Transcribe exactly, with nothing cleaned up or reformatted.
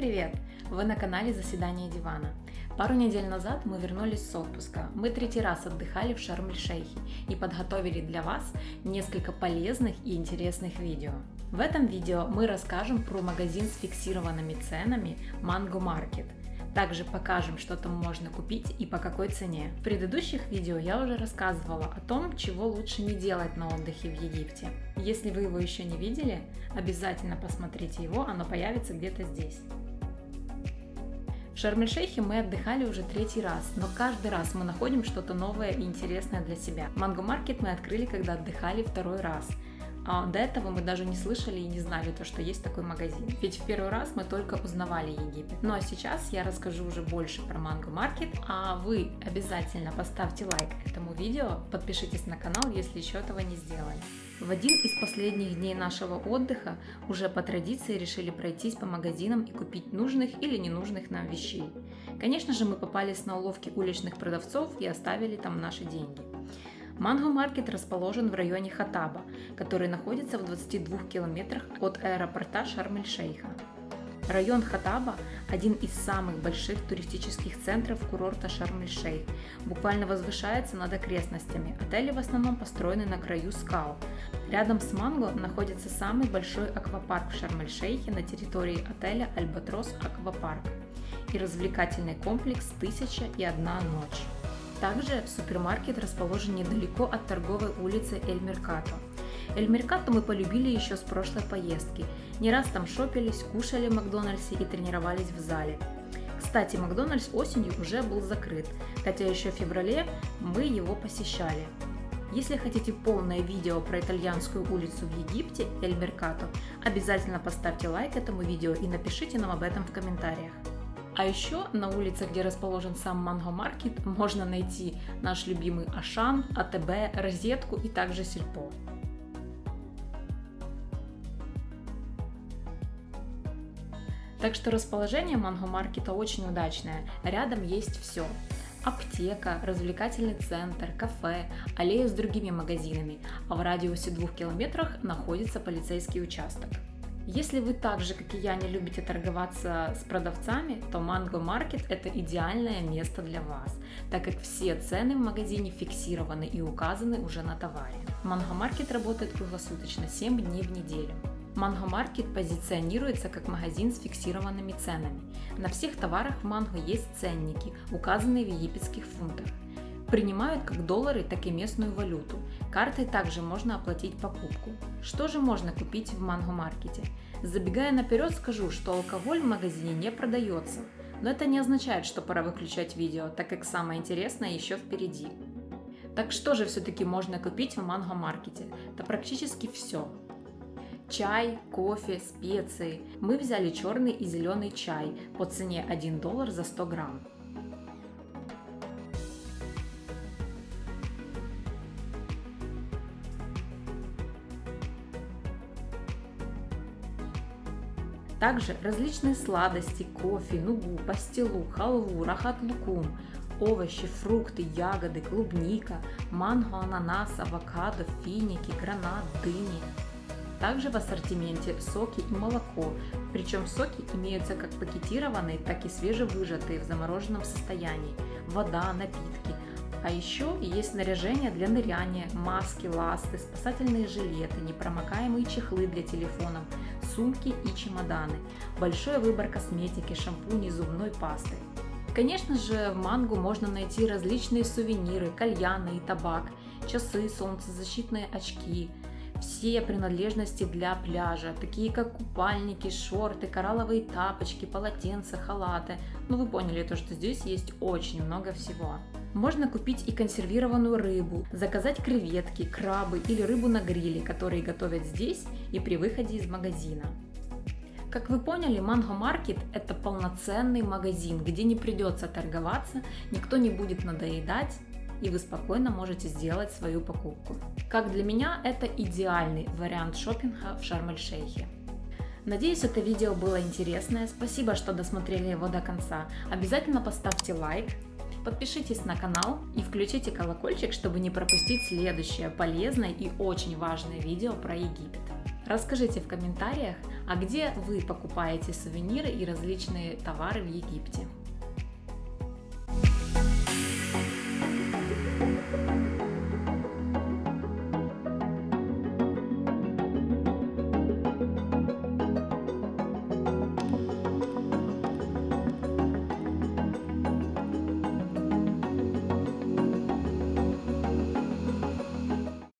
привет! Вы на канале Заседание дивана. Пару недель назад мы вернулись с отпуска. Мы третий раз отдыхали в Шарм-эль-Шейхе и подготовили для вас несколько полезных и интересных видео. В этом видео мы расскажем про магазин с фиксированными ценами Mango Market. Также покажем, что там можно купить и по какой цене. В предыдущих видео я уже рассказывала о том, чего лучше не делать на отдыхе в Египте. Если вы его еще не видели, обязательно посмотрите его, оно появится где-то здесь. В Шарм-эль-Шейхе мы отдыхали уже третий раз, но каждый раз мы находим что-то новое и интересное для себя. Mango Market мы открыли, когда отдыхали второй раз. А до этого мы даже не слышали и не знали то, что есть такой магазин. Ведь в первый раз мы только узнавали Египет. Ну а сейчас я расскажу уже больше про Mango Market, а вы обязательно поставьте лайк этому видео, подпишитесь на канал, если еще этого не сделали. В один из последних дней нашего отдыха уже по традиции решили пройтись по магазинам и купить нужных или ненужных нам вещей. Конечно же, мы попались на уловки уличных продавцов и оставили там наши деньги. Mango Market расположен в районе Хатаба, который находится в двадцати двух километрах от аэропорта Шарм-эль-Шейха. Район Хатаба – один из самых больших туристических центров курорта Шарм-эль-Шейх, буквально возвышается над окрестностями. Отели в основном построены на краю скал. Рядом с Манго находится самый большой аквапарк в Шарм-эль-Шейхе на территории отеля Альбатрос Аквапарк и развлекательный комплекс «Тысяча и одна ночь». Также супермаркет расположен недалеко от торговой улицы Эль-Меркато. Эль-Меркато мы полюбили еще с прошлой поездки. Не раз там шопились, кушали в Макдональдсе и тренировались в зале. Кстати, Макдональдс осенью уже был закрыт, хотя еще в феврале мы его посещали. Если хотите полное видео про итальянскую улицу в Египте, Эль-Меркато, обязательно поставьте лайк этому видео и напишите нам об этом в комментариях. А еще на улице, где расположен сам Mango Market, можно найти наш любимый Ашан, АТБ, Розетку и также Сельпо. Так что расположение Mango Market очень удачное, рядом есть все. Аптека, развлекательный центр, кафе, аллея с другими магазинами, а в радиусе двух километрах находится полицейский участок. Если вы так же, как и я, не любите торговаться с продавцами, то Mango Market – это идеальное место для вас, так как все цены в магазине фиксированы и указаны уже на товаре. Mango Market работает круглосуточно, семь дней в неделю. Mango Market позиционируется как магазин с фиксированными ценами. На всех товарах в Mango есть ценники, указанные в египетских фунтах. Принимают как доллары, так и местную валюту. Картой также можно оплатить покупку. Что же можно купить в Mango Market? Забегая наперед, скажу, что алкоголь в магазине не продается. Но это не означает, что пора выключать видео, так как самое интересное еще впереди. Так что же все-таки можно купить в Mango Market? Это практически все. Чай, кофе, специи. Мы взяли черный и зеленый чай по цене один доллар за сто грамм. Также различные сладости, кофе, нугу, пастилу, халву, рахат-лукум, овощи, фрукты, ягоды, клубника, манго, ананас, авокадо, финики, гранат, дыни. Также в ассортименте соки и молоко, причем соки имеются как пакетированные, так и свежевыжатые в замороженном состоянии, вода, напитки. А еще есть снаряжение для ныряния, маски, ласты, спасательные жилеты, непромокаемые чехлы для телефонов, сумки и чемоданы, большой выбор косметики, шампуней, зубной пасты. Конечно же, в Манго можно найти различные сувениры, кальяны и табак, часы, солнцезащитные очки, все принадлежности для пляжа, такие как купальники, шорты, коралловые тапочки, полотенца, халаты. Ну вы поняли то, что здесь есть очень много всего. Можно купить и консервированную рыбу, заказать креветки, крабы или рыбу на гриле, которые готовят здесь и при выходе из магазина. Как вы поняли, Mango Market – это полноценный магазин, где не придется торговаться, никто не будет надоедать, и вы спокойно можете сделать свою покупку. Как для меня, это идеальный вариант шопинга в Шарм-эль-Шейхе. Надеюсь, это видео было интересное. Спасибо, что досмотрели его до конца. Обязательно поставьте лайк, подпишитесь на канал и включите колокольчик, чтобы не пропустить следующее полезное и очень важное видео про Египет. Расскажите в комментариях, а где вы покупаете сувениры и различные товары в Египте.